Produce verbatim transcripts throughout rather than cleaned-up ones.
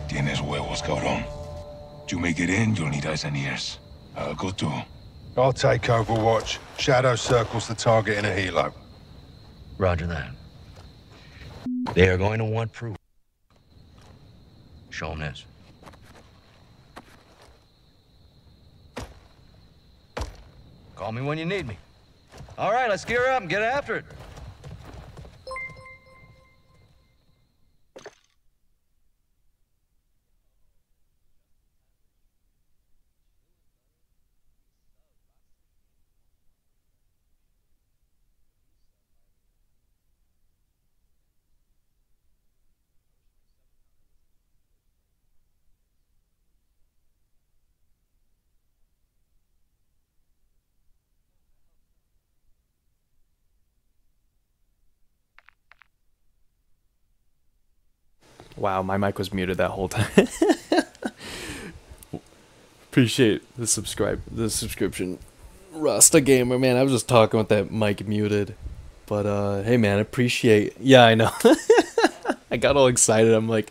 Tienes huevos, cabrón. To make it in, you'll need eyes and ears. I'll go too. I'll take Overwatch. Shadow circles the target in a helo. Roger that. They are going to want proof. Show them this. Call me when you need me. All right, let's gear up and get after it. Wow, my mic was muted that whole time. Appreciate the subscribe the subscription. Rasta Gamer, man, I was just talking with that mic muted. But uh hey man, appreciate. Yeah, I know. I got all excited. I'm like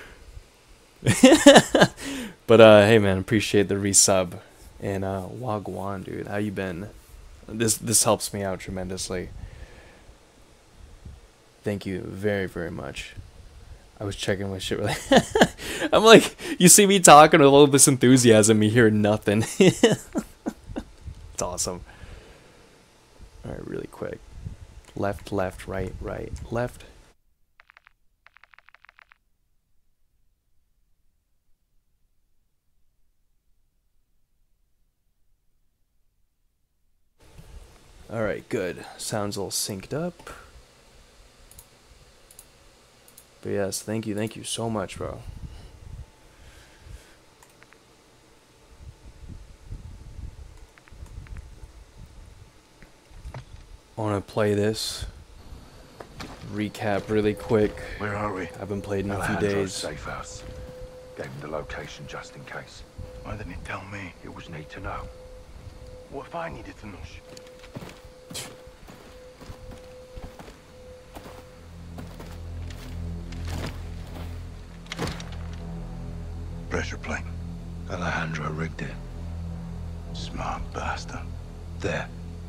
But uh hey man, appreciate the resub. And uh Wagwan, dude, how you been? This this helps me out tremendously. Thank you very, very much. I was checking my shit really. I'm like, you see me talking with all this enthusiasm, you hear nothing. It's awesome. Alright, really quick. Left, left, right, right, left. Alright, good. Sounds all synced up. But yes, thank you, thank you so much, bro. I want to play this. Recap really quick. Where are we? I haven't played in a few Alejandro's days. safe house. Gave him the location just in case. Why didn't he tell me? It was need to know. What if I needed to know? Pressure plate. Alejandro rigged it. Smart bastard. There.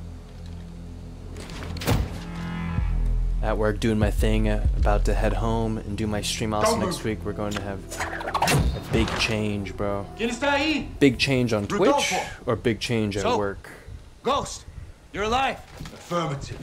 At work doing my thing, uh, about to head home and do my stream also next week. We're going to have a big change, bro. Big change on Twitch or big change at So, work? Ghost, you're alive. Affirmative.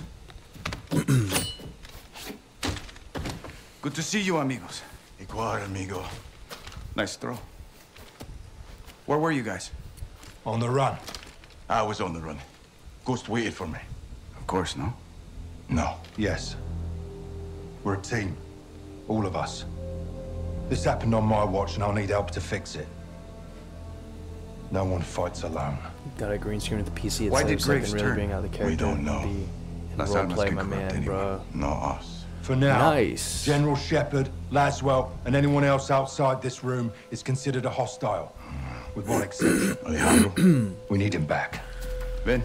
Good to see you, amigos. Igual, amigo. Nice throw. Where were you guys? On the run. I was on the run. Ghost waited for me. Of course, no? No. Yes. We're a team. All of us. This happened on my watch and I'll need help to fix it. No one fights alone. Got a green screen with the P C. It Why saves did like Graves really turn? being out of the We character. don't know. and be in Las role Almas play, can my corrupt man, anyone. bro. Not us. For now, Nice. General Shepard, Laswell, and anyone else outside this room is considered a hostile. With one exception. Alejandro. We need him back. Ben?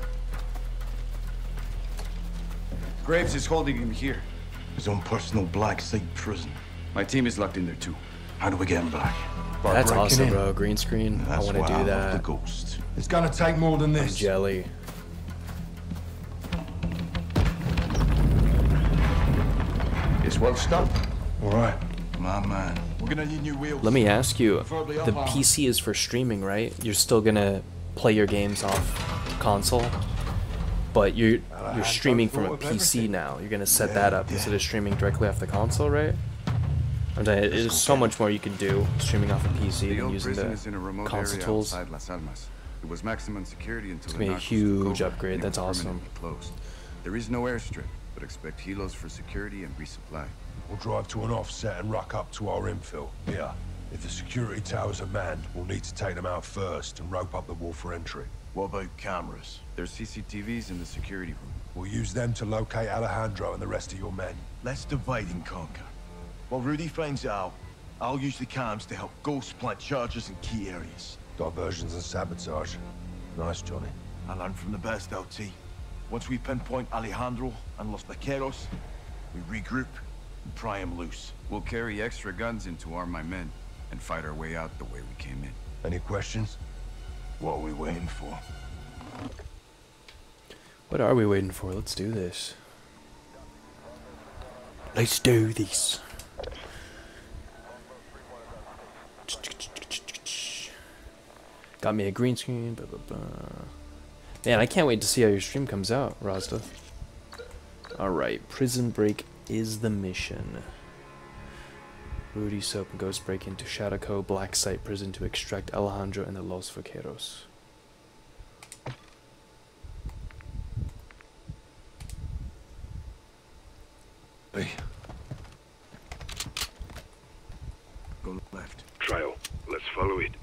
Graves is holding him here. His own personal black site prison. My team is locked in there too. How do we get him back? By That's breaking awesome, in. bro. Green screen. That's I want why to I do love the that. Ghost. It's gonna take more than this. Jelly. It's well stocked. All right. My man. We're gonna need new wheels. Let me ask you, the P C is for streaming, right? You're still gonna play your games off console, but you're you're streaming from a P C now. You're gonna set that up instead of streaming directly off the console, right? I'm telling you, there's so much more you can do streaming off a P C The than old using prison is in a the remote console area tools. outside Las Almas. It was maximum security until It's the gonna be a narcos took huge over, upgrade. and it That's was awesome. permanently closed. There is no airstrip, but expect helos for security and resupply. We'll drive to an offset and ruck up to our infill. Here. If the security towers are manned, we'll need to take them out first and rope up the wall for entry. What about cameras? There's C C T Vs in the security room. We'll use them to locate Alejandro and the rest of your men. Let's divide and conquer. While Rudy finds out, I'll use the cams to help Ghost plant charges in key areas. Diversions and sabotage. Nice, Johnny. I learned from the best, L T. Once we pinpoint Alejandro and Los Vaqueros, we regroup and pry him loose. We'll carry extra guns in to arm my men. and fight our way out the way we came in. Any questions? What are we waiting for? What are we waiting for? Let's do this. Let's do this. Got me a green screen. Blah, blah, blah. Man, I can't wait to see how your stream comes out, Razda. Alright, Prison Break is the mission. Rudy, Soap, and Ghost break into Shadow Cove Black Site prison to extract Alejandro and the Los Vaqueros. Hey. Go left. Trail. Let's follow it.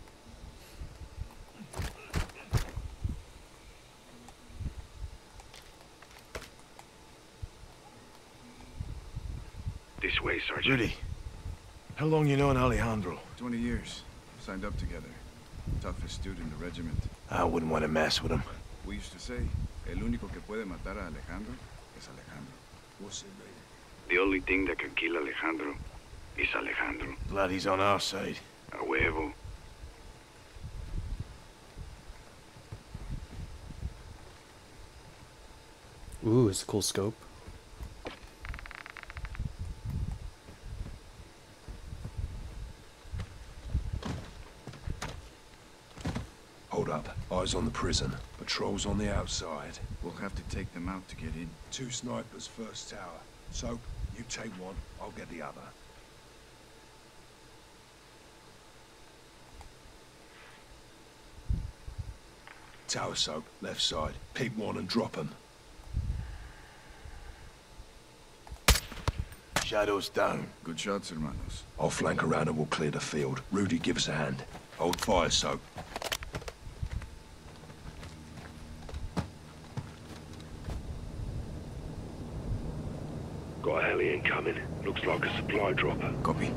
This way, Sergeant. Rudy, how long you known Alejandro? Twenty years. Signed up together. Toughest dude in the regiment. I wouldn't want to mess with him. We used to say, el único que puede matar a Alejandro es Alejandro. What's it mean? The only thing that can kill Alejandro is Alejandro. Glad he's on our side. A huevo. Ooh, it's a cool scope. Hold up. Eyes on the prison. Patrols on the outside. We'll have to take them out to get in. Two snipers first tower. Soap, you take one, I'll get the other. Tower Soap, left side. Pick one and drop them. Shadows down. Good shots, hermanos. I'll flank around and we'll clear the field. Rudy, give us a hand. Hold fire, Soap. Got a heli incoming. Looks like a supply dropper. Copy.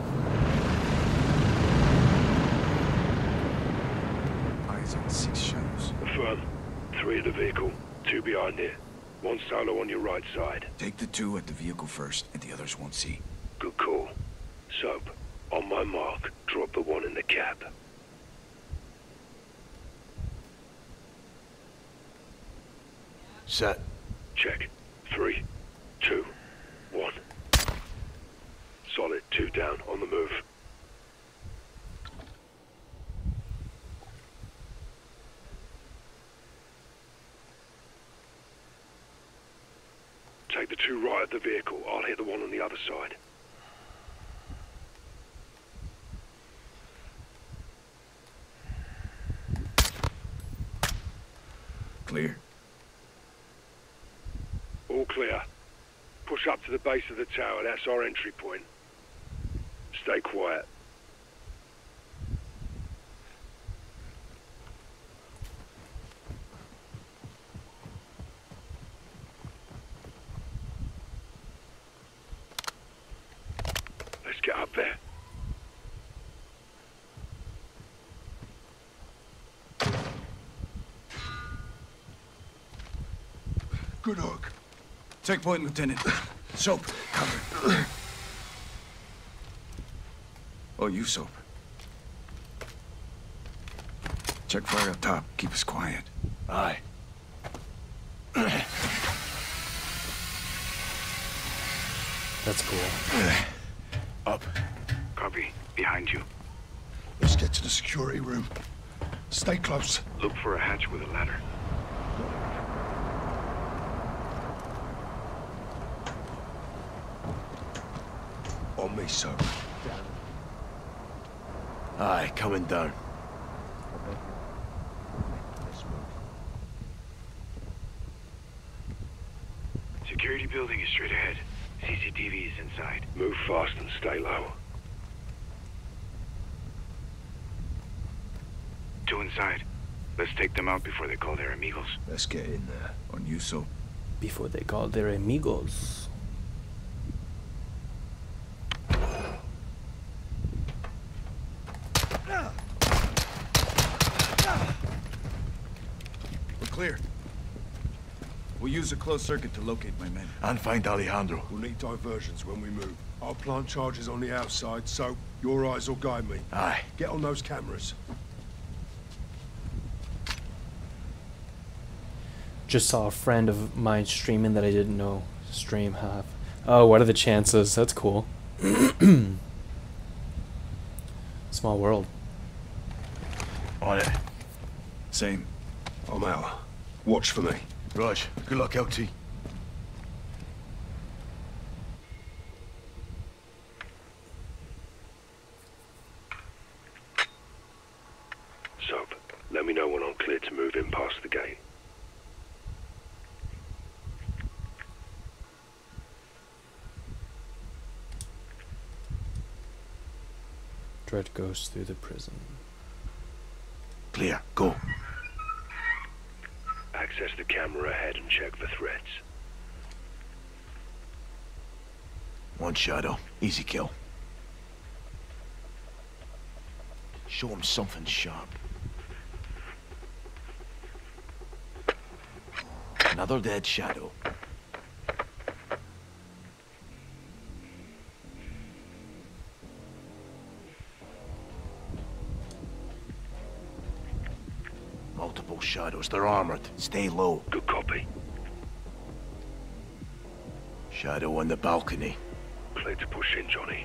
Eyes on six shadows. Affirm. Three in the vehicle. Two behind it. One solo on your right side. Take the two at the vehicle first, and the others won't see. Good call. Soap. On my mark. Drop the one in the cab. Set. Check. Three. Two. One. Solid. Two down. On the move. Take the two right at the vehicle. I'll hit the one on the other side. Clear. All clear. Push up to the base of the tower. That's our entry point. Stay quiet. Let's get up there. Good hook. Take point, Lieutenant. Soap, cover. Oh, you, Soap. Check fire up top. Keep us quiet. Aye. That's cool. Up. Copy. Behind you. Let's get to the security room. Stay close. Look for a hatch with a ladder. On me, Soap. Aye, coming down. Security building is straight ahead. C C T V is inside. Move fast and stay low. Two inside. Let's take them out before they call their amigos. Let's get in there. On you, Soap. Before they call their amigos. We're clear. We'll use a closed circuit to locate my men. And find Alejandro. We'll need diversions when we move. I'll plant charges on the outside, so your eyes will guide me. Aye. Get on those cameras. Just saw a friend of mine streaming that I didn't know stream have. Oh, what are the chances? That's cool. Small world. On it. Same. I'm out. Watch for me. Raj, good luck, L T. Soap, let me know when I'm clear to move in past the gate. Dread goes through the prison. Clear, go. Access the camera ahead and check for threats. One shadow, easy kill. Show him something sharp. Another dead shadow. Multiple shadows, they're armored. Stay low. Good copy. Shadow on the balcony. Clear to push in, Johnny.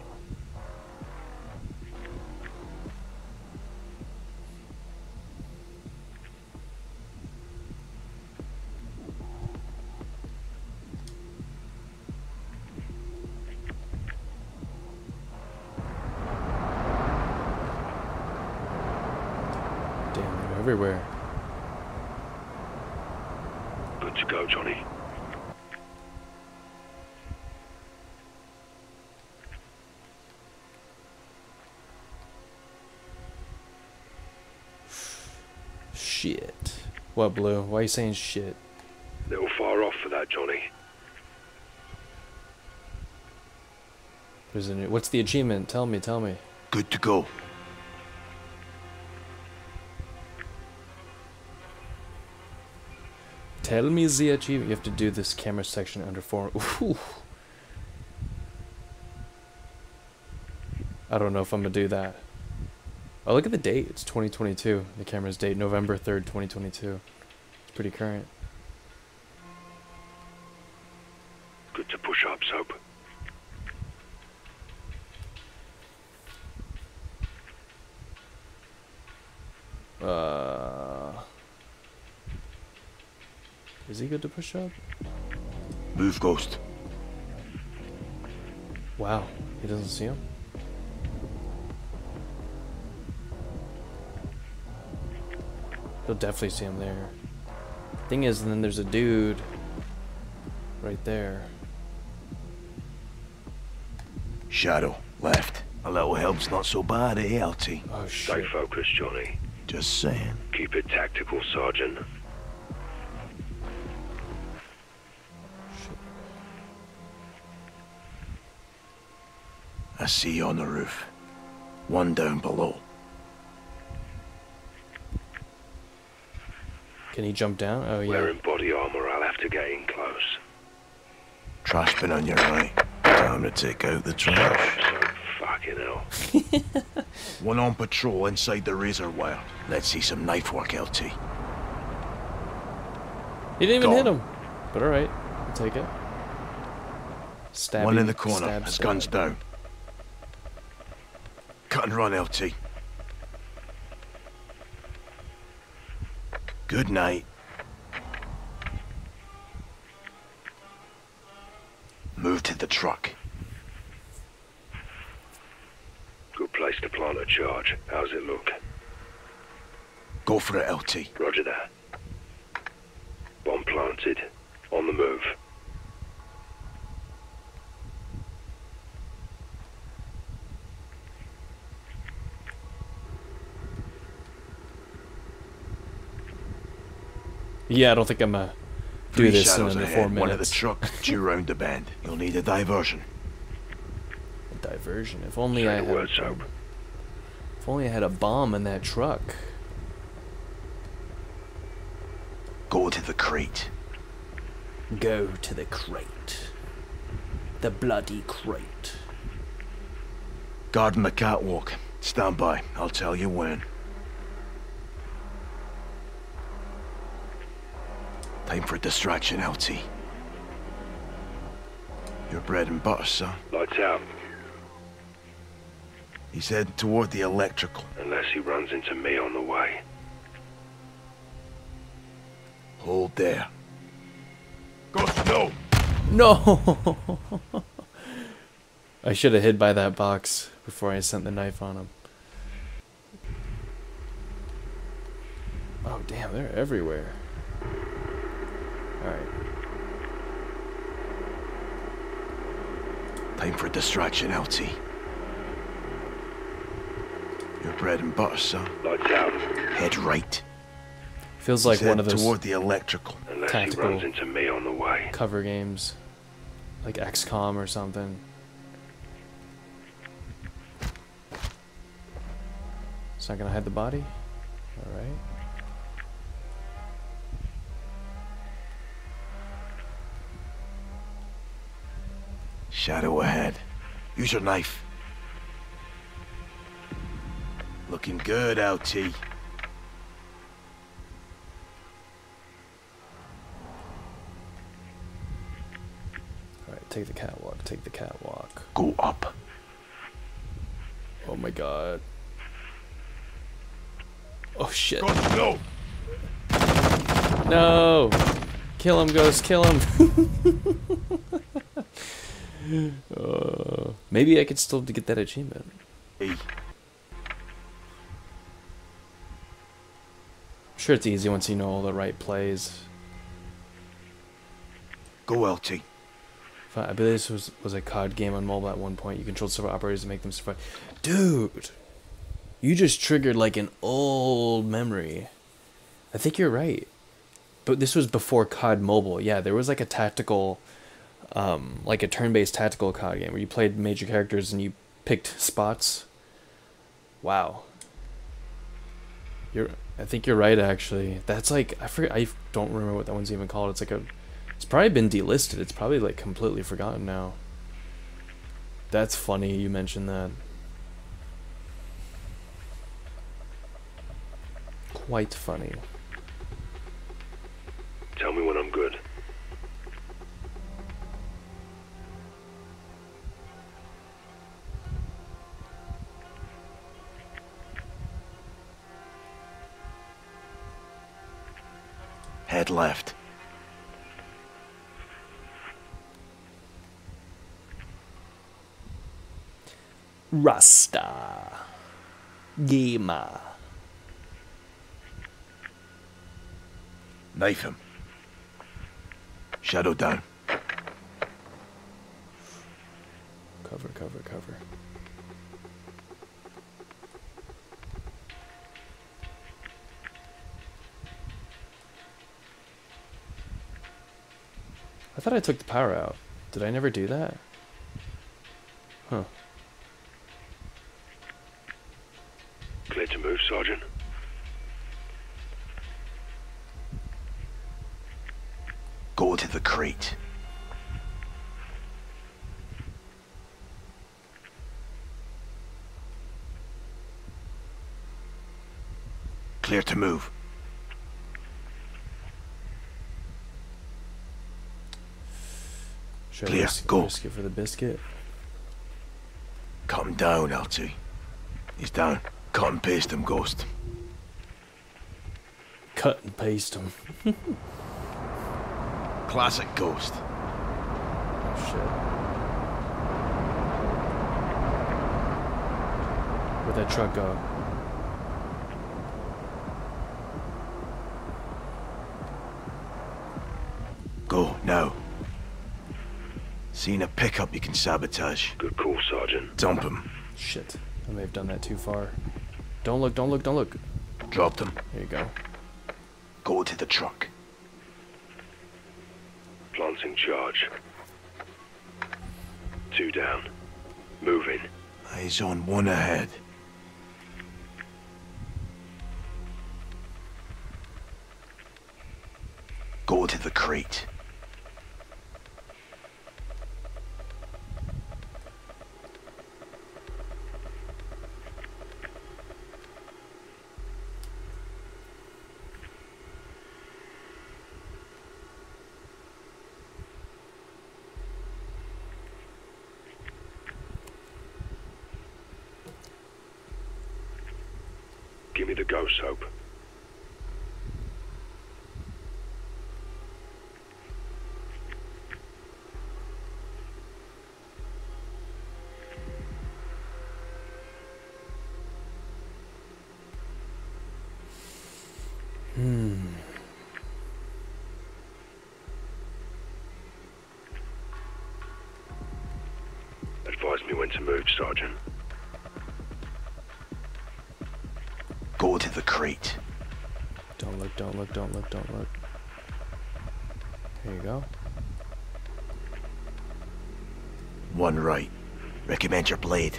Damn, they're everywhere. Good to go, Johnny. Shit. What, Blue? Why are you saying shit? Little far off for that, Johnny. There's a new, what's the achievement? Tell me, tell me. Good to go. Tell me the achievement. You have to do this camera section under four. Ooh. I don't know if I'm gonna do that. Oh, look at the date. It's twenty twenty-two. The camera's date, November third, twenty twenty-two. It's pretty current. Good to push up, Soap. Uh, is he good to push up? Move, Ghost. Wow, he doesn't see him. He'll definitely see him there. Thing is, and then there's a dude right there. Shadow, left. A little help's not so bad, eh, L T? Oh Stay shit. focused, Johnny. Just saying. Keep it tactical, Sergeant. I see you on the roof. One down below. Can he jump down? Oh yeah. Wearing body armor, I'll have to get in close. Trash bin on your right. Time to take out the trash. So fucking hell. One on patrol inside the razor wire. Let's see some knife work, L T. He didn't even Gone. hit him. But alright, I'll take it. Stab. One in the corner. Stab, His stab. gun's down. Cut and run, L T. Good night. Move to the truck. Good place to plant a charge. How's it look? Go for it, L T. Roger that. Bomb planted. On the move. Yeah, I don't think I'm gonna do Three this in shadows under ahead. four minutes. One at the truck, due round the bend. You'll need a diversion. A diversion. If only I Say the had. word, A Soap. bomb. If only I had a bomb in that truck. Go to the crate. Go to the crate. The bloody crate. Guarding the catwalk. Stand by. I'll tell you when. Time for a distraction, L T. Your bread and butter, son. Lights out. He's heading toward the electrical. Unless he runs into me on the way. Hold there. Ghost, no! No! I should have hid by that box before I sent the knife on him. Oh, damn, they're everywhere. Alright. Time for a distraction, L T. Your bread and butter, son. Lights out. Head right. Feels like He's one of heading those toward the electrical. Unless tactical he runs into me on the way. cover games. Like X COM or something. It's not gonna hide the body? Alright. Shadow ahead. Use your knife. Looking good, L T. Alright, take the catwalk, take the catwalk. Go up. Oh my god. Oh shit. Ghost, no! No! Kill him, Ghost, kill him! uh, maybe I could still get that achievement. Hey. I'm sure it's easy once you know all the right plays. Go, L T. I believe this was, was a C O D game on mobile at one point. You controlled several operators to make them survive. Dude! You just triggered like an old memory. I think you're right. But this was before C O D Mobile. Yeah, there was like a tactical, um, like a turn-based tactical C O D game where you played major characters and you picked spots. Wow. You're, I think you're right actually. That's like, I forget, I don't remember what that one's even called. It's like a, it's probably been delisted. It's probably like completely forgotten now. That's funny you mentioned that. Quite funny. Tell me when I'm good. Head left. Rasta. Gamer. Knife him. Shadow down. Cover, cover, cover. I thought I took the power out. Did I never do that? Huh. Clear to move, Sergeant. Go to the crate. Clear to move. Should I Clear, risk, go. risk it for the biscuit? Cut him down, L T. He's down. Cut and paste him, Ghost. Cut and paste him. Classic Ghost. Oh shit. Where'd that truck go? Go, now. Seen a pickup you can sabotage. Good call, Sergeant. Dump him. Shit. I may have done that too far. Don't look, don't look, don't look. Dropped him. There you go. Go to the truck. Planting charge. Two down. Moving. Eyes on one ahead. Go to the crate. Give me the go soap. Hmm. Advise me when to move, Sergeant. Go to the crate. Don't look, don't look, don't look, don't look. There you go. One right. Recommend your blade.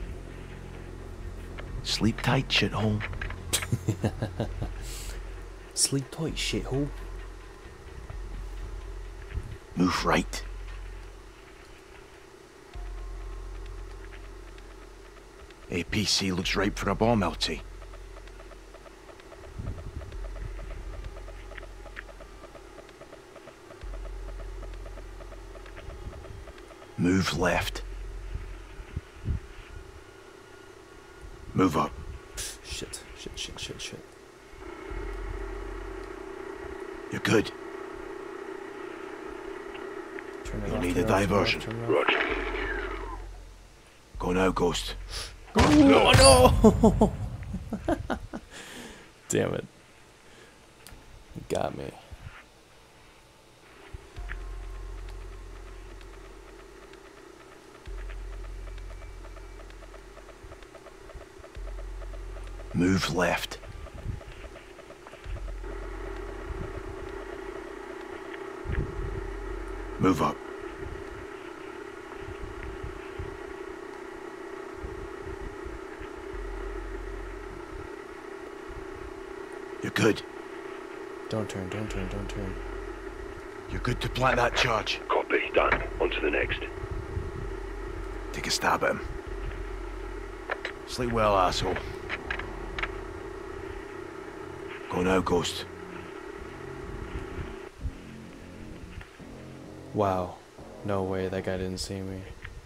Sleep tight, shithole. Sleep tight, shithole. Move right. A P C looks ripe for a bomb, L T. Move left. Move up. Shit, shit, shit, shit, shit. You're good. Turn it You'll off, need turn a it off, turn it off, diversion. turn it off. Roger. Go now, Ghost. Oh no! Damn it. You got me. Move left. Move up. You're good. Don't turn, don't turn, don't turn. You're good to plant that charge. Copy. Done. On to the next. Take a stab at him. Sleep well, asshole. Go now, Ghost. Wow. No way that guy didn't see me.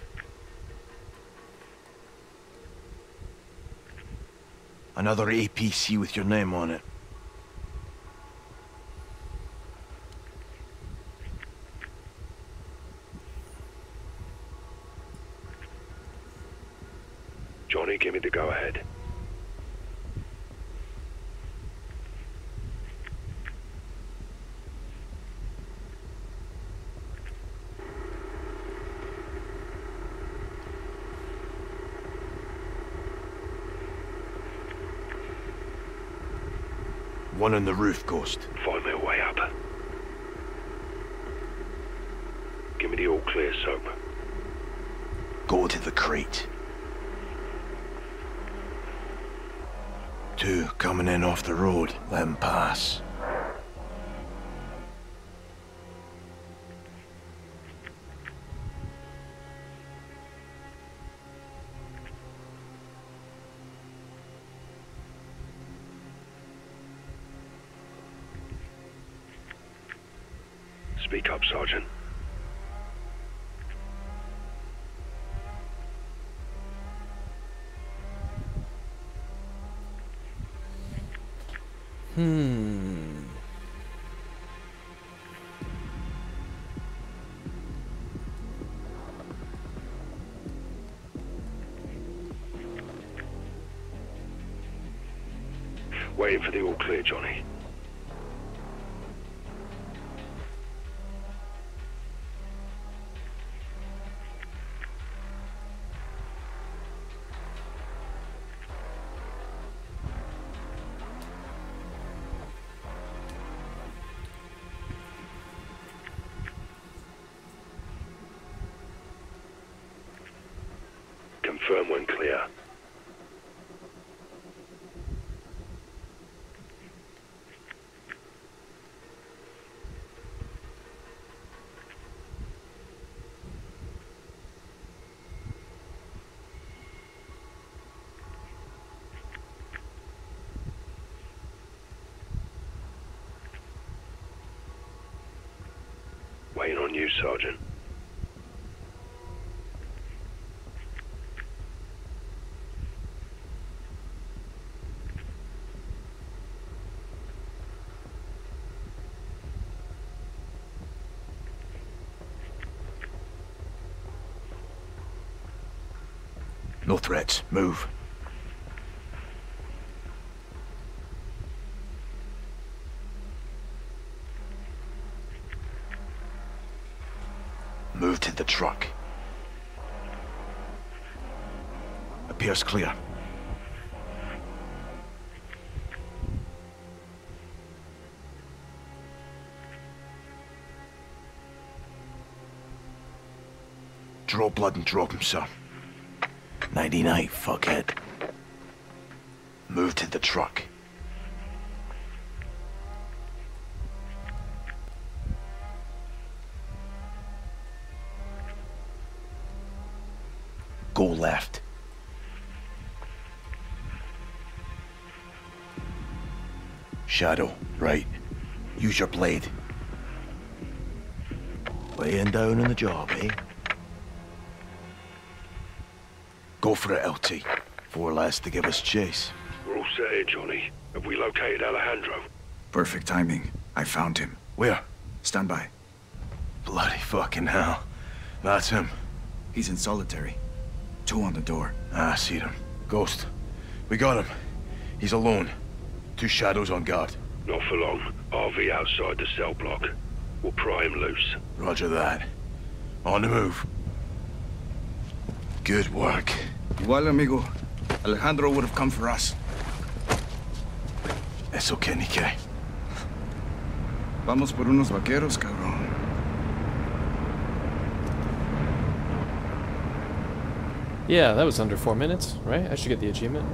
Another A P C with your name on it. Johnny, give me the go-ahead. One on the roof, Ghost. Find me a way up. Give me the all-clear soap. Go to the crate. Two coming in off the road. Let them pass. Speak up, Sergeant. Hmm. Waiting for the all clear, Johnny. Confirm when clear. Waiting on you, Sergeant. No threats. Move. Move to the truck. Appears clear. Draw blood and drop him, sir. Nighty-night, fuckhead. Move to the truck. Go left. Shadow, right. Use your blade. Laying down on the job, eh? Go for it, L T. Four lads to give us chase. We're all set here, Johnny. Have we located Alejandro? Perfect timing. I found him. Where? Stand by. Bloody fucking hell. That's him. He's in solitary. Two on the door. Ah, I see him. Ghost. We got him. He's alone. Two shadows on guard. Not for long. R V outside the cell block. We'll pry him loose. Roger that. On the move. Good work. Igual, amigo. Alejandro would have come for us. Eso que ni que. Vamos por unos vaqueros, cabrón. Yeah, that was under four minutes, right? I should get the achievement.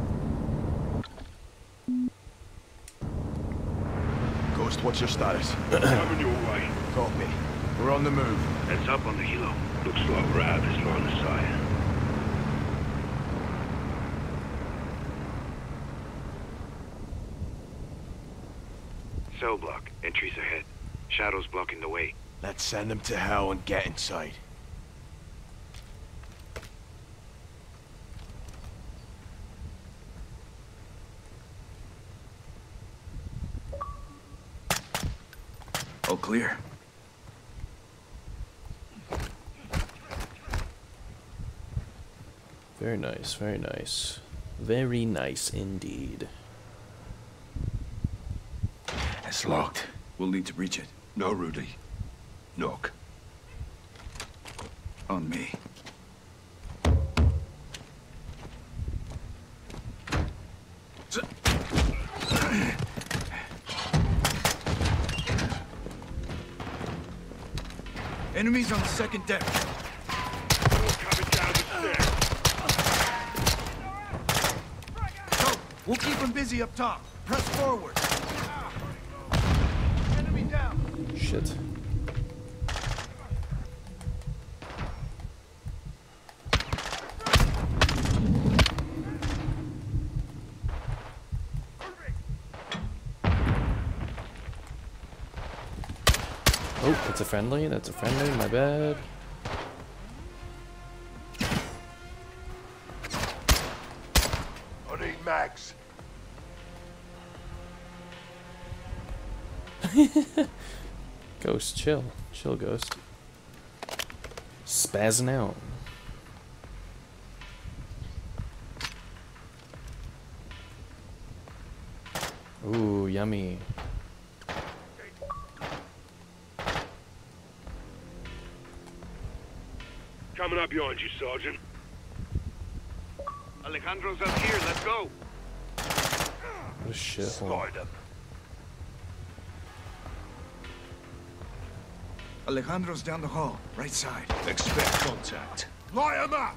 Ghost, what's your status? Coming your way. Copy. We're on the move. Heads up on the helo. Looks like we're out of this line of sight. Cell block. Entries ahead. Shadows blocking the way. Let's send them to hell and get inside. All clear. Very nice, very nice. Very nice indeed. It's locked. We'll need to breach it. No, Rudy. Knock. On me. Enemies on the second deck. Coming down the stairs. Go! We'll keep them busy up top. Press forward. Enemy down. Shit. Oh, that's a friendly, that's a friendly, my bad. I need mags. Ghost, chill. Chill, Ghost. Spazzing out. Ooh, yummy. Coming up behind you, Sergeant. Alejandro's up here. Let's go. What a shithole. Slide 'em. Alejandro's down the hall, right side. Expect contact. Light 'em up!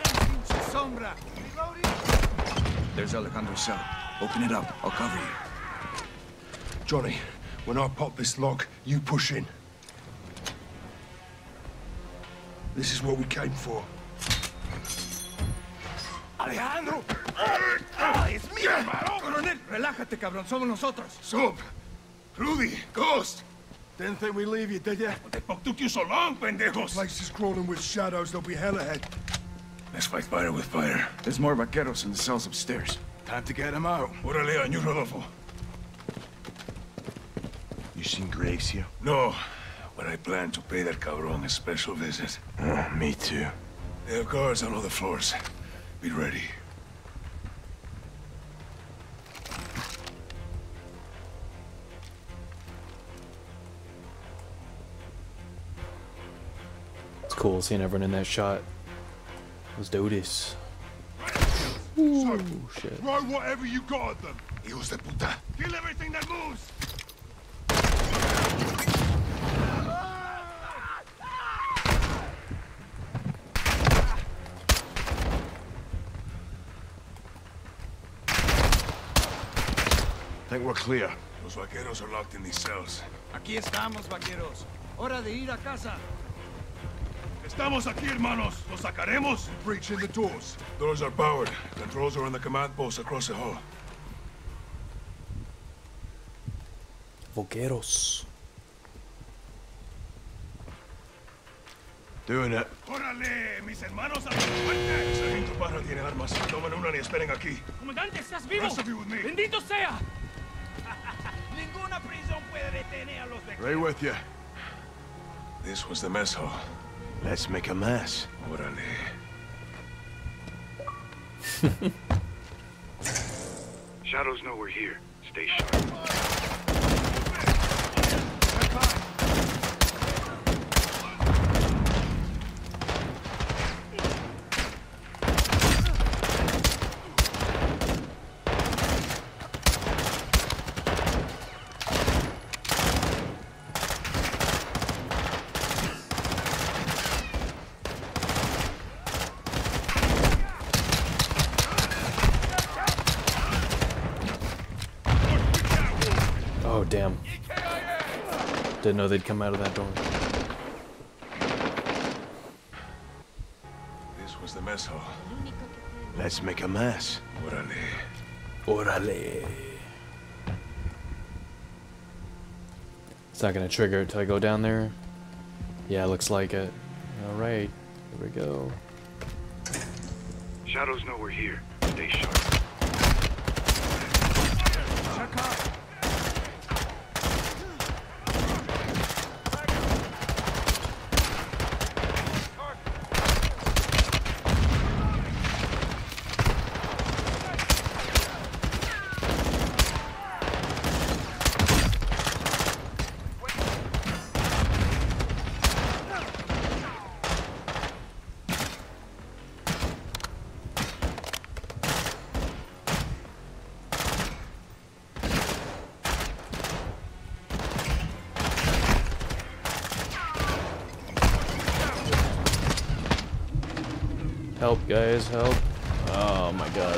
There's Alejandro's cell. Open it up. I'll cover you. Johnny, when I pop this lock, you push in. This is what we came for. Alejandro! Ah, it's me, hermano! Coronel, relájate, cabrón. Somos nosotros. Soap! Rudy! Ghost! Didn't think we'd leave you, did ya? What the fuck took you so long, pendejos? Place is crawling with shadows. There'll be hell ahead. Let's fight fire with fire. There's more vaqueros in the cells upstairs. Time to get them out. Órale, on you, Rodolfo. You seen Graves here? No, but I plan to pay that cabron a special visit. Oh, me too. There are guards on all the floors. Be ready. It's cool seeing everyone in that shot. Let's do this. Ooh, so, shit. Throw whatever you got at them. Hijos de puta. Kill everything that moves. I think we're clear. Los vaqueros are locked in these cells. Aquí estamos, vaqueros. Hora de ir a casa. Estamos aquí, hermanos. Los sacaremos. Breach in the doors. Doors are powered. Controls are on the command post across the hall. Vaqueros. Doing it. ¡Órale! ¡Mis hermanos a la muerte! Sargento Parra tiene armas. Tomen una y esperen aquí. Comandante, ¿estás vivo? Rest of you with me. ¡Bendito sea! Ninguna prisión puede detener a los vaqueros. Right with you. This was the mess hall. Let's make a mess. Órale. Shadows know we're here. Stay sharp. Oh, damn. Didn't know they'd come out of that door. This was the mess hall. Let's make a mess. Órale. Orale. It's not gonna trigger it till I go down there. Yeah, looks like it. Alright, here we go. Shadows know we're here. Stay sharp. Help, guys, help. Oh my god.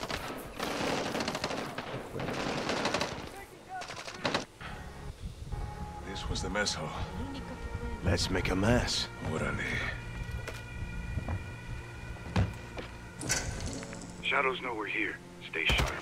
This was the mess hall. Let's make a mess. Órale. Shadows know we're here. Stay sharp.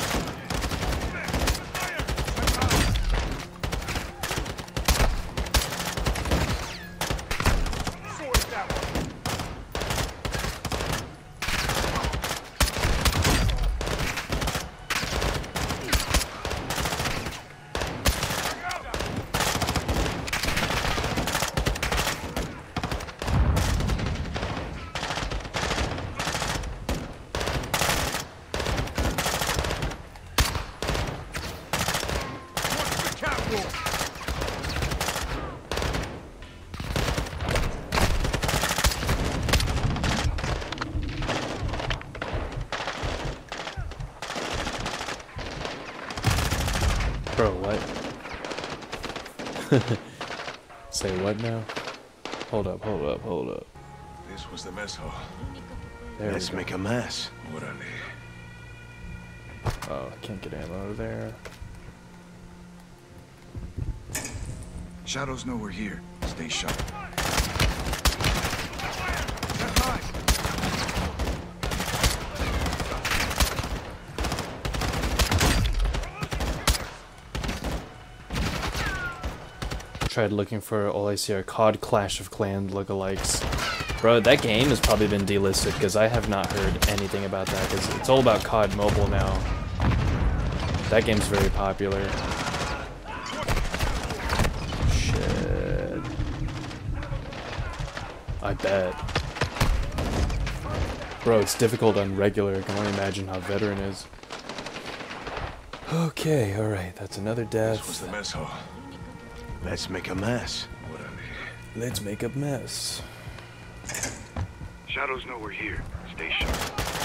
Bro, what? Say what now? Hold up, hold up, hold up. This was the mess hall. There Let's we go. make a mess. Órale. Oh, I can't get ammo out of there. Shadows know we're here. Stay sharp. Tried looking for all I see are C O D Clash of Clans lookalikes. Bro, that game has probably been delisted because I have not heard anything about that because it's all about C O D Mobile now. That game's very popular. Shit. I bet. Bro, it's difficult on regular. I can only imagine how veteran is. Okay, alright, that's another death. This was the mess hall. Let's make a mess. Let's make a mess. Shadows know we're here. Stay sharp.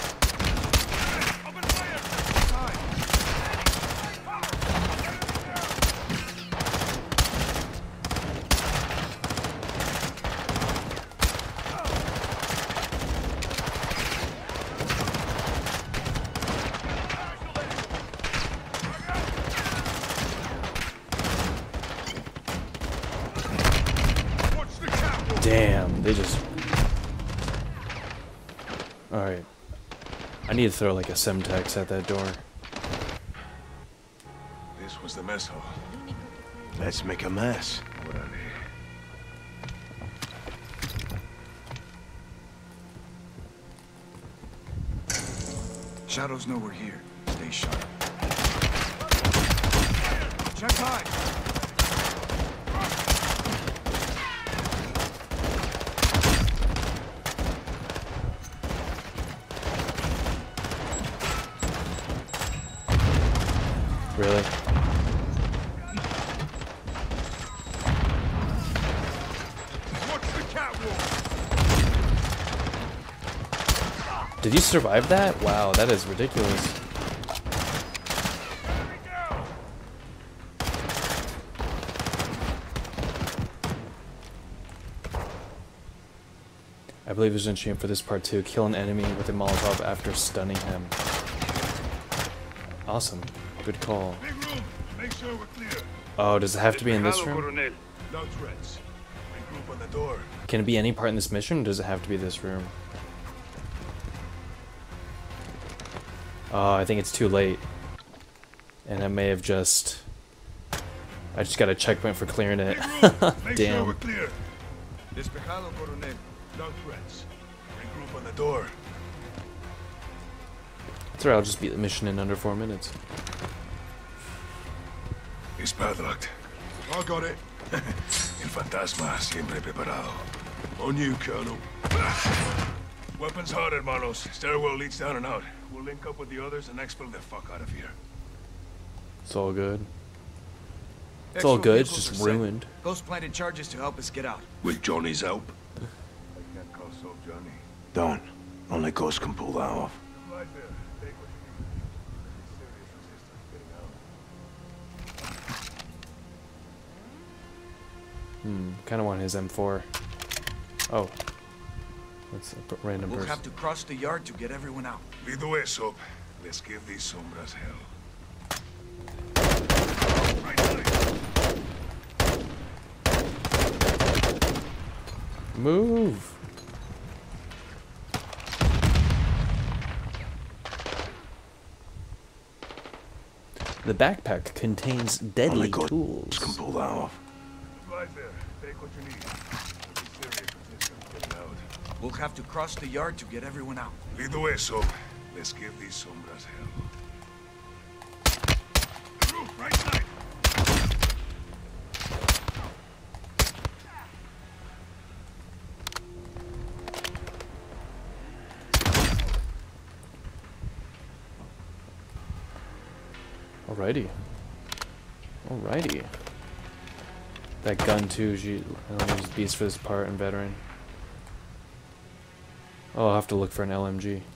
Damn, they just... Alright. I need to throw like a Semtex at that door. This was the mess hall. Let's make a mess. Shadows know we're here. Stay sharp. Check high. Really? Did you survive that? Wow, that is ridiculous. I believe there's an achievement for this part too. Kill an enemy with a Molotov after stunning him. Awesome. Good call. Big room. Make sure we're clear. Oh, does it have to be in this room? No threats. Regroup on the door. Can it be any part in this mission, or does it have to be this room? Oh, I think it's too late. And I may have just... I just got a checkpoint for clearing it. Make Damn. sure we're clear. Despejado, Coronel. No threats. Regroup on the door. That's right, I'll just beat the mission in under four minutes. It's padlocked. I got it. El fantasma siempre preparado. On you, Colonel. Weapons hot, hermanos. Stairwell leads down and out. We'll link up with the others and expel the fuck out of here. It's all good. It's all good, it's just ruined. Ghost planted charges to help us get out. With Johnny's help? I can't call so Johnny. Don't. Only Ghost can pull that off. Right there. Take what you need. Serious resistance getting out. Hmm, kind of want his M four. Oh. That's a random We'll person. have to cross the yard to get everyone out. Lead the way, Soap. Let's give these sombras hell. Right side. Move! The backpack contains deadly Only tools. Can pull that off. Right there. Take what you need. Serious resistance getting out. We'll have to cross the yard to get everyone out. Lead the way, Soap. Let's give these sombras hell. Roof, right side. Alrighty. Alrighty. That gun too, she I'll use beast for this part and veteran. Oh, I'll have to look for an L M G.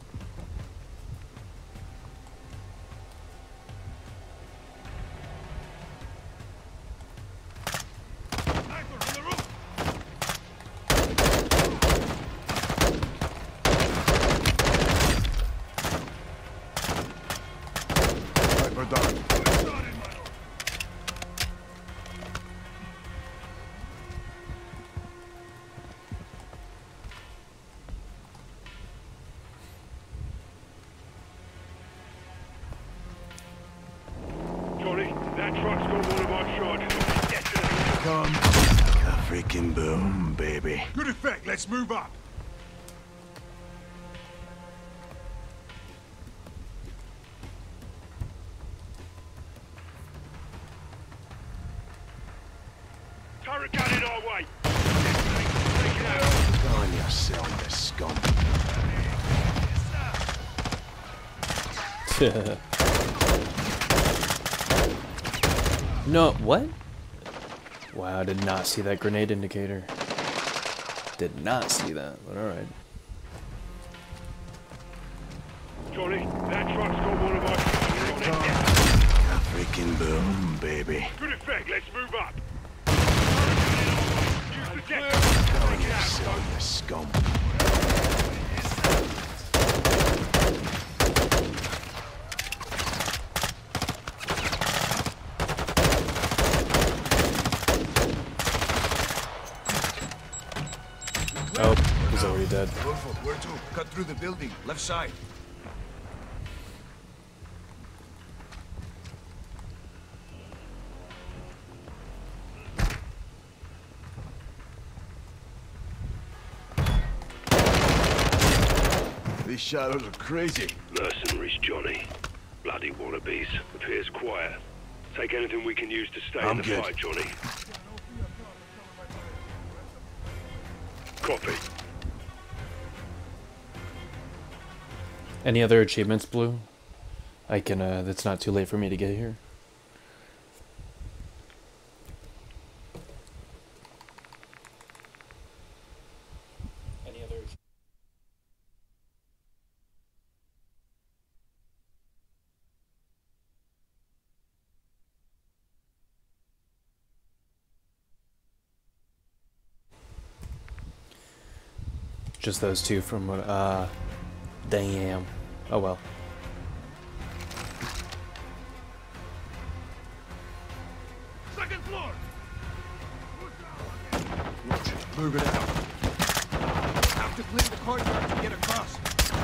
Johnny, that truck's got one of our shots. Come. Like a freaking boom, baby. Good effect. Let's move up. Turret gun in our way. Go on yourself, you scum. No, what? Wow, I did not see that grenade indicator. Did not see that, but alright. Johnny, that truck's got one of our cars on it. Freaking boom, baby. Good effect, let's move up. Use the deck. Go on yourself, you scum. Oh, he's already dead. Rodolfo, where to? Cut through the building, left side. These shadows are crazy. Mercenaries, Johnny. Bloody wannabes. Appears quiet. Take anything we can use to stay I'm in the good. fight, Johnny. Copy. Any other achievements, Blue? I can, uh, that's not too late for me to get here. Any other... Just those two from what, uh, damn. Oh well. Second floor! Move it out. Have to clear the courtyard to get across.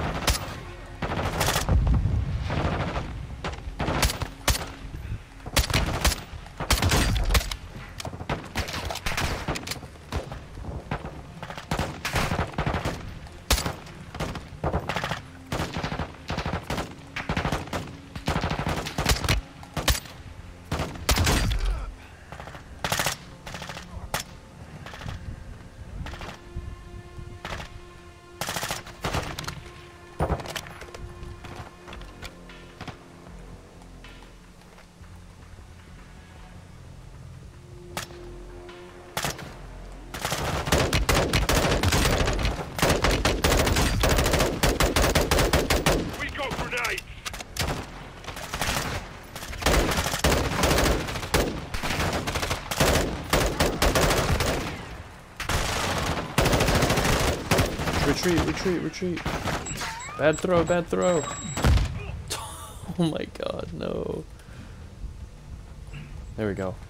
Retreat, retreat, retreat. Bad throw, bad throw. Oh my god, no. There we go.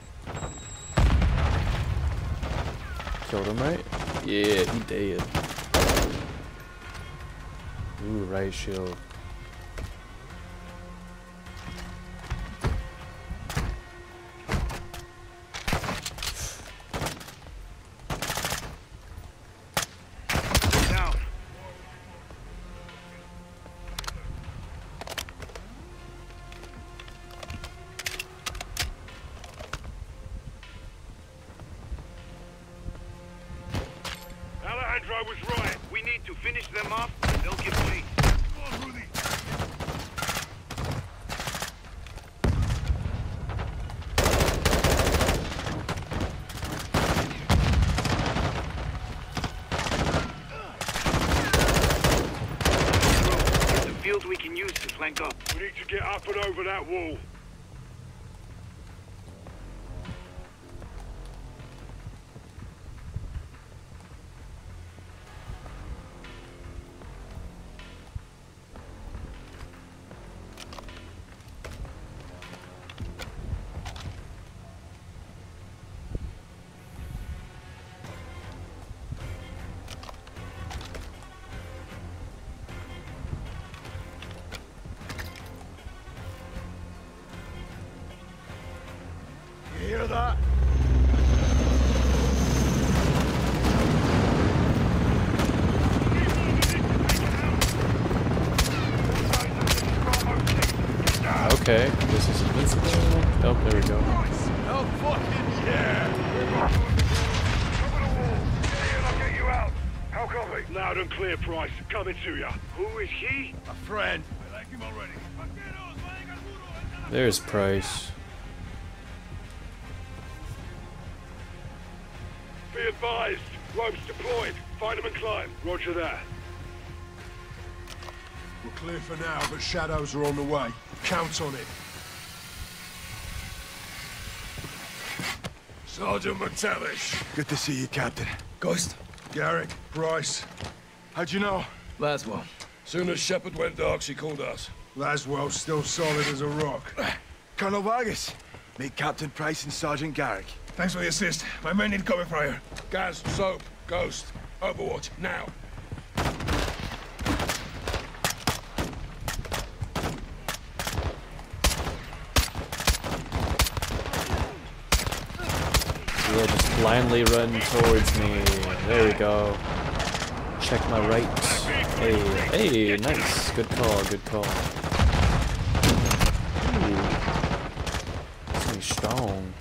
Killed him, right? Yeah, he dead. Ooh, right shield. I was right. We need to finish them off, and they'll get paid. Come on, Rudy. There's a field we can use to flank up. We need to get up and over that wall. You hear that? Okay, this is invincible. Oh, there we go. Oh, fucking yeah! Cover the wall. Stay in, I'll get you out. How copy? Loud and clear, Price. Coming to you. Who is he? A friend. I like him already. There's Price. Be advised. Ropes deployed. Find them and climb. Roger that. We're clear for now, but shadows are on the way. Count on it. Sergeant McTavish. Good to see you, Captain. Ghost. Garrick. Price. How'd you know? Laswell. Soon as Shepard went dark, she called us. Laswell's still solid as a rock. Colonel Vargas. Meet Captain Price and Sergeant Garrick. Thanks for the assist. My men need cover fire. Gaz, Soap, Ghost, Overwatch, now. Yeah, just blindly run towards me. There we go. Check my right. Hey, hey, nice. Good call, good call. Ooh. This thing's strong.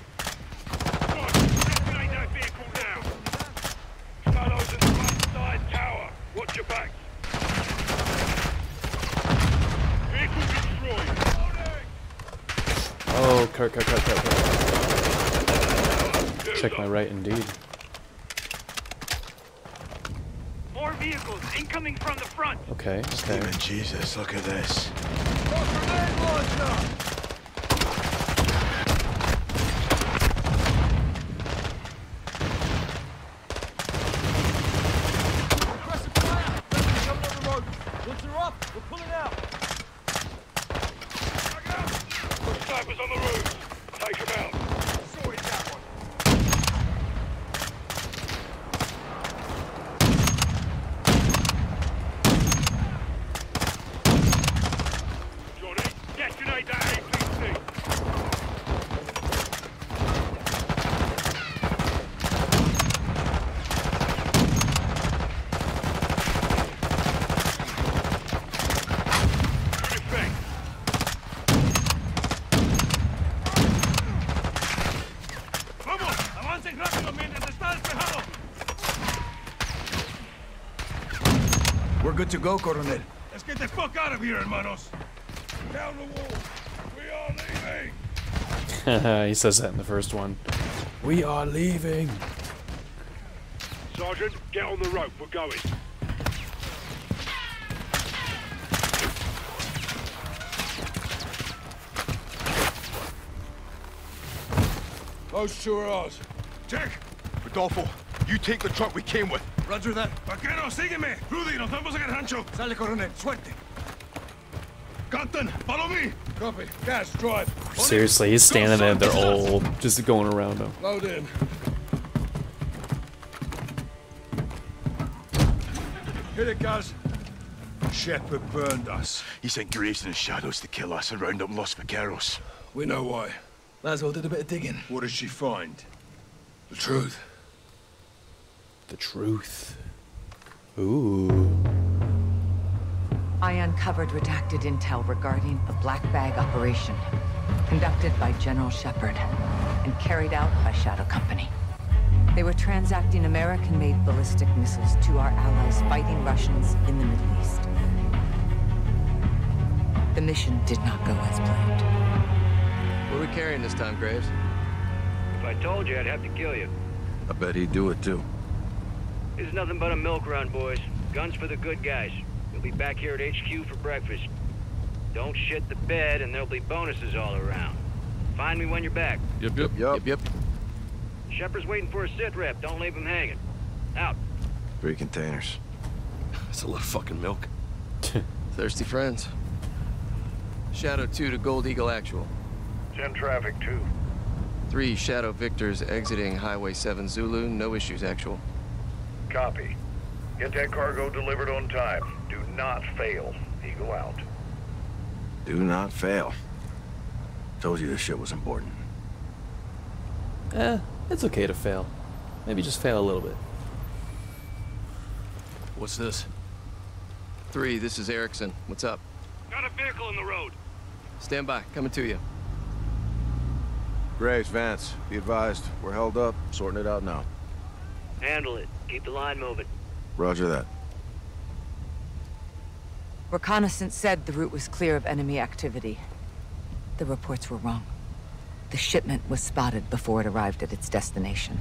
Watch your back. Oh, Kirk, Kirk, Kirk, Kirk, Kirk. Check my right, indeed. More vehicles incoming from the front. Okay, okay. Steven Jesus, look at this. Snipers on the roof. Take him out. Sorted that one. Johnny, detonate that A P C. We're good to go, Coronel. Let's get the fuck out of here, hermanos. Down the wall. We are leaving. He says that in the first one. We are leaving. Sergeant, get on the rope. We're going. Those two are ours. Check. Rodolfo, you take the truck we came with. Roger that. Vaquero, sígueme. Rudy, nos vamos a el rancho. Sale, Coronel. Suerte. Captain, follow me. Copy. Gas, drive. Seriously, he's standing there, they're all just going around him. Load in. Hit it, guys. Shepard burned us. He sent Graves and his shadows to kill us and round up Los Vaqueros. We know why. Laswell did a bit of digging. What did she find? The truth. The truth. Ooh. I uncovered redacted intel regarding a black bag operation conducted by General Shepard and carried out by Shadow Company. They were transacting American-made ballistic missiles to our allies fighting Russians in the Middle East. The mission did not go as planned. What are we carrying this time, Graves? If I told you, I'd have to kill you. I bet he'd do it too. It's nothing but a milk run, boys. Guns for the good guys. We'll be back here at H Q for breakfast. Don't shit the bed, and there'll be bonuses all around. Find me when you're back. Yep, yep, yep, yep. yep. Shepard's waiting for a sit rep. Don't leave him hanging. Out. Three containers. That's a lot of fucking milk. Thirsty friends. Shadow two to Gold Eagle Actual. ten traffic, two. Three Shadow Victors exiting Highway seven Zulu. No issues, Actual. Copy. Get that cargo delivered on time. Do not fail. Eagle out. Do not fail. Told you this shit was important. Eh, it's okay to fail. Maybe just fail a little bit. What's this? Three, this is Erickson. What's up? Got a vehicle on the road. Stand by. Coming to you. Graves, Vance, be advised. We're held up. Sorting it out now. Handle it. Keep the line moving. Roger that. Reconnaissance said the route was clear of enemy activity. The reports were wrong. The shipment was spotted before it arrived at its destination.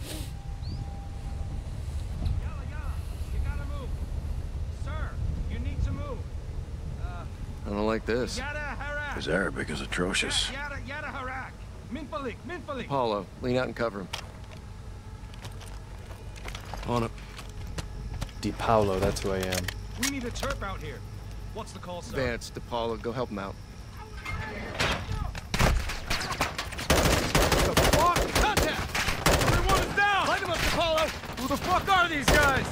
I don't like this. His Arabic is atrocious. Apollo, lean out and cover him. On it. Di Paolo, that's who I am. We need a chirp out here. What's the call, sir? Vance, DePaulo, go help him out. The fuck? Contact! Everyone is down! Light him up, DePaulo! Who the fuck are these guys?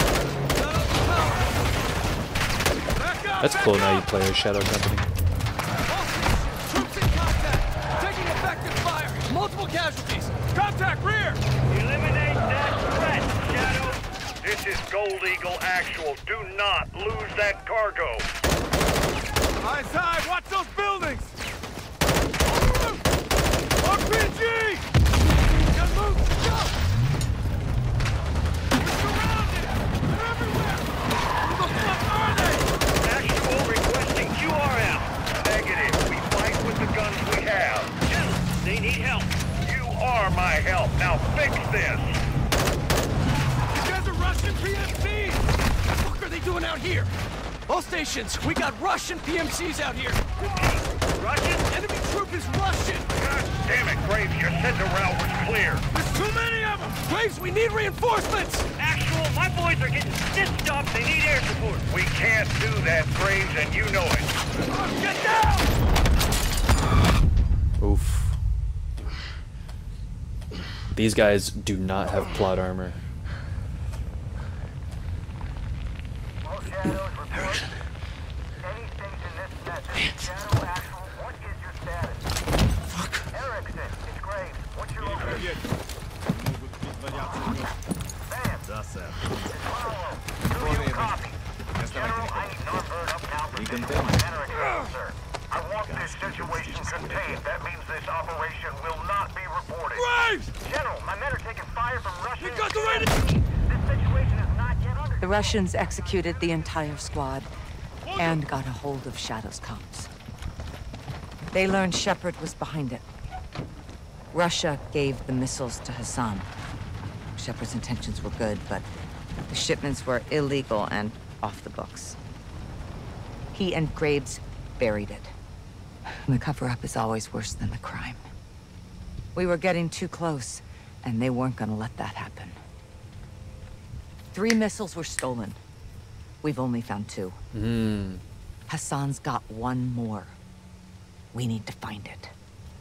Back up, That's back cool, up. now you play as Shadow Company. Troops in contact! Taking effective fire! Multiple casualties! Contact rear! Eliminate that threat, Shadow! This is Gold Eagle Actual. Do not lose that cargo. Eyes high! Watch those buildings! R P G! Gotta move! Go! We're surrounded! They're everywhere! Who the fuck are they? Actual requesting Q R M. Negative. We fight with the guns we have. Gentlemen, they need help. You are my help. Now fix this. These guys are Russian P M Cs! What the fuck are they doing out here? All stations, we got Russian P M Cs out here! Russian? Enemy troop is Russian! God damn it, Graves. You said the route was clear. There's too many of them! Graves, we need reinforcements! Actual, my boys are getting stitched up. They need air support. We can't do that, Graves, and you know it. Get down! Oof. These guys do not have plot armor. Erickson. Any station this message. Shadow Actual, what is your status? Fuck. Erickson, it's Graves. What's your location? Sam. It's Paolo. Do you copy? General, I need non-bird up now for visual and Erickson, sir. I want this situation contained. That means this operation will not be reported. Graves! General, my men are taking fire from Russian... You got the right... This situation is not yet under... The Russians executed the entire squad and got a hold of Shadow's comms. They learned Shepard was behind it. Russia gave the missiles to Hassan. Shepard's intentions were good, but the shipments were illegal and off the books. He and Graves buried it. The cover-up is always worse than the crime. We were getting too close, and they weren't gonna let that happen. Three missiles were stolen. We've only found two. Mm. Hassan's got one more. We need to find it.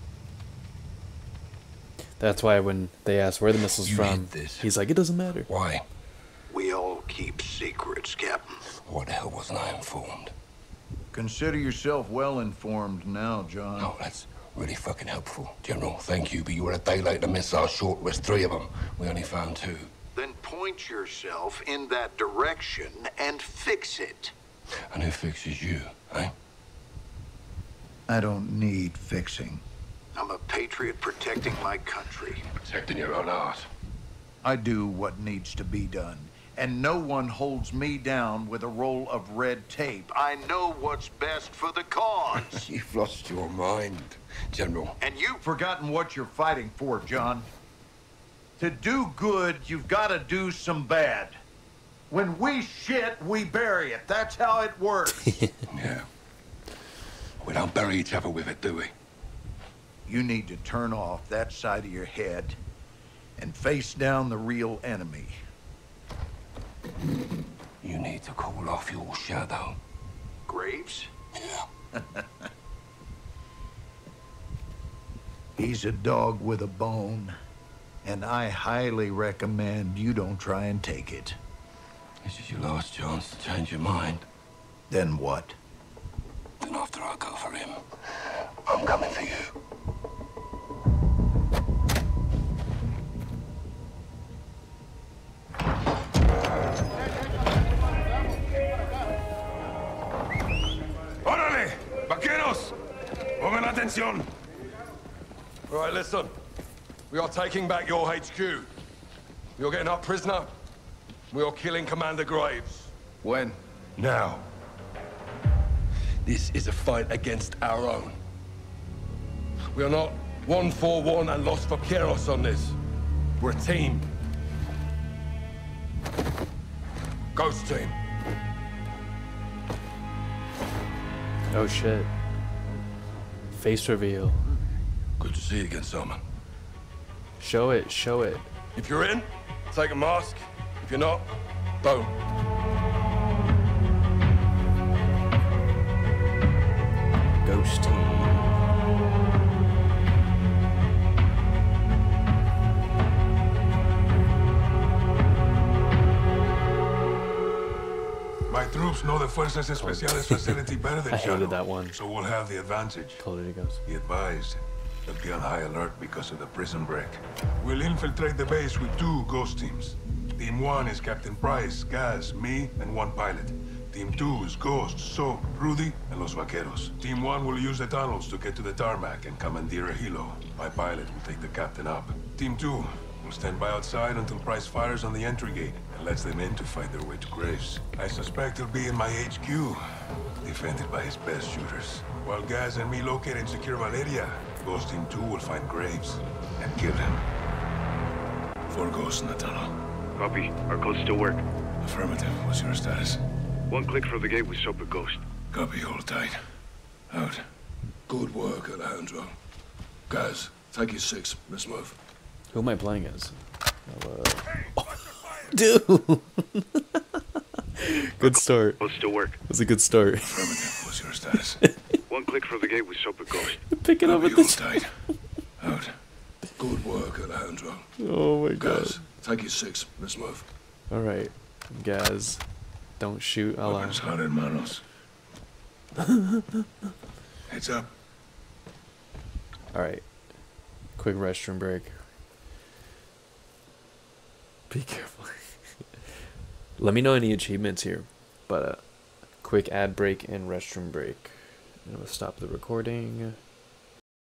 That's why when they ask where the missile's You from, hid this. he's like, it doesn't matter. Why? We all keep secrets, Captain. Why the hell wasn't I informed? Consider yourself well informed now, John. Oh, that's really fucking helpful. General, thank you, but you were a day late. The missiles short was three of them. We only found two. Then point yourself in that direction and fix it. And who fixes you, eh? I don't need fixing. I'm a patriot protecting my country. Protecting your own art. I do what needs to be done. And no one holds me down with a roll of red tape. I know what's best for the cause. You've lost your mind, General. And you've forgotten what you're fighting for, John. To do good, you've got to do some bad. When we shit, we bury it. That's how it works. Yeah. We don't bury each other with it, do we? You need to turn off that side of your head and face down the real enemy. You need to call off your shadow. Graves? Yeah. He's a dog with a bone, and I highly recommend you don't try and take it. This is your last chance to change your mind. Then what? Then after I go for him, I'm coming for you. ¡Órale! ¡Vaqueros! ¡Pongan atención! All right, listen. We are taking back your H Q. You're getting our prisoner. We are killing Commander Graves. When? Now. This is a fight against our own. We are not one for one and Los Vaqueros on this. We're a team. Ghost team. Oh shit. Face reveal. Good to see you again, Salman. Show it, show it. If you're in, take a mask. If you're not, don't. Ghost team. My troops know the Fuerzas Especiales facility better than I hated Shadow, that one. so we'll have the advantage. Totally goes. Be advised, they'll be on high alert because of the prison break. We'll infiltrate the base with two ghost teams. Team one is Captain Price, Gaz, me, and one pilot. Team two is Ghost, Soap, Rudy, and Los Vaqueros. Team one will use the tunnels to get to the tarmac and commandeer a helo. My pilot will take the captain up. Team two will stand by outside until Price fires on the entry gate and lets them in to fight their way to Graves. I suspect he'll be in my H Q, defended by his best shooters. While Gaz and me locate and secure Valeria, Ghost Team two will find Graves and kill him. Four ghosts in the tunnel. Copy. Our codes still work. Affirmative. What's your status? One click from the gate with Soap and Ghost. Copy. Hold tight. Out. Good work, Alejandro. Guys, take your six. Let's move. Who am I playing as? Oh, uh... Dude! Good start. Codes still work. It was a good start. Affirmative. What's your status? One click from the gate with Soap and Ghost. Pick it up Copy. at the Hold tight. Out. Good work, Alejandro. Oh my god. Guys, take your six. Let's move. Alright, Gaz. Don't shoot. I'll Weapons hot, hermanos. Heads up. Alright. Quick restroom break. Be careful. Let me know any achievements here. But uh quick ad break and restroom break. And we'll stop the recording.